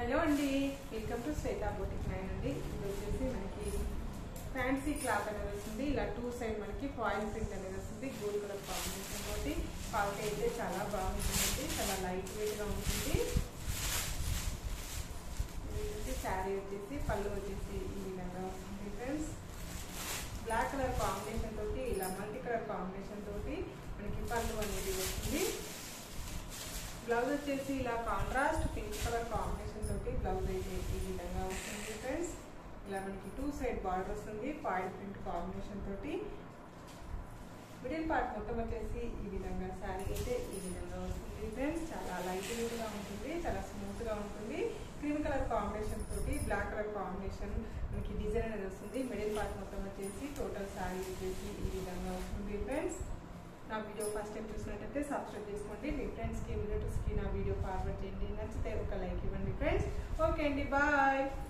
Hello అండి, welcome to Swetha బoutique అండి. ఇది వచ్చేసి మనకి ఫ్యాన్సీ క్లాత్ అనేది వస్తుంది. ఇలా టూ సైడ్ మనకి ఫాయిల్ ప్రింట్ అనేది వస్తుంది. గోల్డ్ కలర్ కాంబినేషన్ తోటి క్వాలిటీ అయితే చాలా బాగుంటుందండి. చాలా లైట్ వెయిట్ గా ఉంటుంది. శారీ వచ్చేసి పళ్ళు వచ్చేసి ఈ విధంగా వస్తుంది ఫ్రెండ్స్. బ్లాక్ కలర్ కాంబినేషన్ తోటి ఇలా మల్టీ కలర్ కాంబినేషన్ తోటి మనకి పళ్ళు అనేది వస్తుంది. బ్లౌజ్ వచ్చేసి ఇలా కాంట్రాస్ట్ పింక్ కలర్ కాంబినేషన్ తోటి బ్లౌజ్ అయితే ఈ విధంగా వస్తుంది ఫ్రెండ్స్. ఇలా మనకి టూ సైడ్ బార్డర్ వస్తుంది. ఫాయిల్ ప్రింట్ కాంబినేషన్ తోటి మిడిల్ పార్ట్ మొత్తం వచ్చేసి ఈ విధంగా శారీ అయితే ఈ విధంగా వస్తుంది ఫ్రెండ్స్. చాలా లైట్ వెయిట్ గా ఉంటుంది, చాలా స్మూత్ గా ఉంటుంది. క్రీమ్ కలర్ కాంబినేషన్ తోటి బ్లాక్ కలర్ కాంబినేషన్ మనకి డిజైన్ అనేది వస్తుంది. మిడిల్ పార్ట్ మొత్తం వచ్చేసి టోటల్ శారీ వచ్చేసి ఈ విధంగా వస్తుంది ఫ్రెండ్స్. నా వీడియో ఫస్ట్ టైం చూసినట్టయితే సబ్స్క్రైబ్ చేసుకోండి. మీ ఫ్రెండ్స్కి రిలేటివ్స్కి నా వీడియో ఫార్వర్డ్ చేయండి. నచ్చితే ఒక లైక్ ఇవ్వండి ఫ్రెండ్స్. ఓకే అండి, బాయ్.